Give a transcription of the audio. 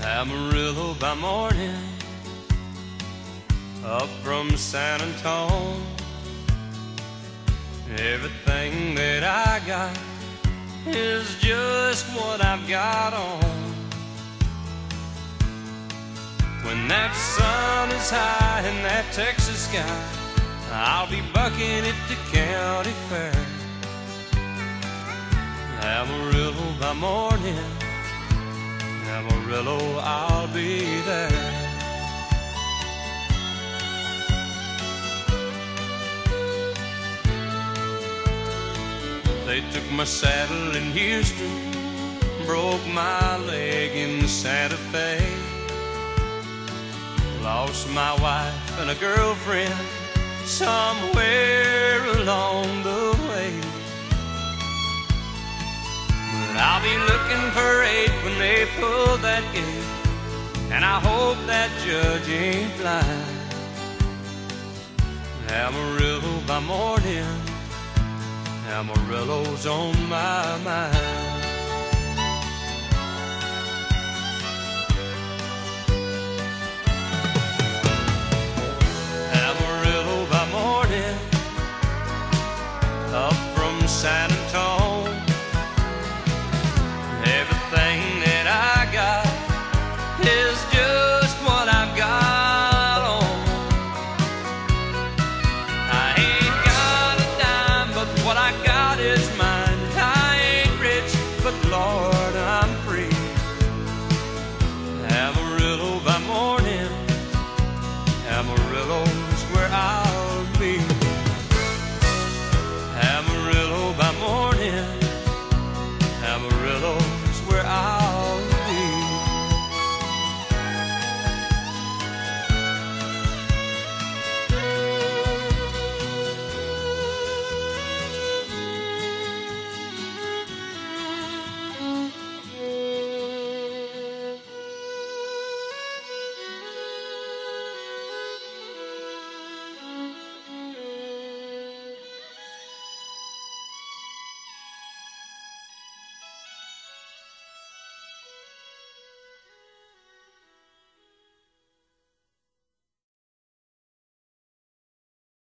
Amarillo by morning, up from San Antone. Everything that I got is just what I've got on. When that sun is high in that Texas sky, I'll be bucking at the county fair. Amarillo by morning, Amarillo, I'll be there. They took my saddle in Houston, broke my leg in Santa Fe, lost my wife and a girlfriend somewhere along the way. But I'll be looking for 8 when they pull that gate, and I hope that judge ain't blind. Amarillo by morning, Amarillo's on my mind.